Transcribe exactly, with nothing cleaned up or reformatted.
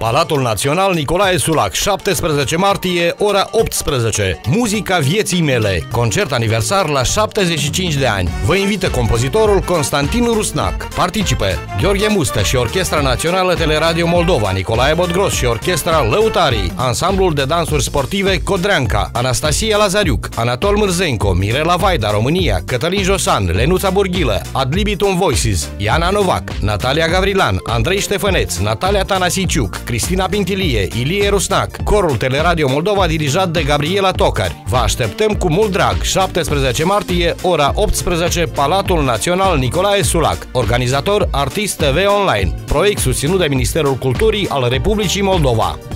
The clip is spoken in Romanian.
Palatul Național Nicolae Sulac, șaptesprezece martie, ora optsprezece. Muzica vieții mele. Concert aniversar la șaptezeci și cinci de ani. Vă invită compozitorul Constantin Rusnac. Participă Gheorghe Mustă și Orchestra Națională Teleradio Moldova, Nicolae Bodgros și Orchestra Lăutarii, Ansamblul de dansuri sportive Codreanca, Anastasia Lazariuc, Anatol Mârzenco, Mirela Vaida, România, Cătălin Josan, Lenuța Burghilă, Ad Libitum Voices, Iana Novac, Natalia Gavrilan, Andrei Ștefăneț, Natalia Tanasiciuc, Cristina Pintilie, Ilie Rusnac, corul Teleradio Moldova dirijat de Gabriela Tocari. Vă așteptăm cu mult drag, șaptesprezece martie, ora optsprezece, Palatul Național Nicolae Sulac. Organizator Artist T V Online. Proiect susținut de Ministerul Culturii al Republicii Moldova.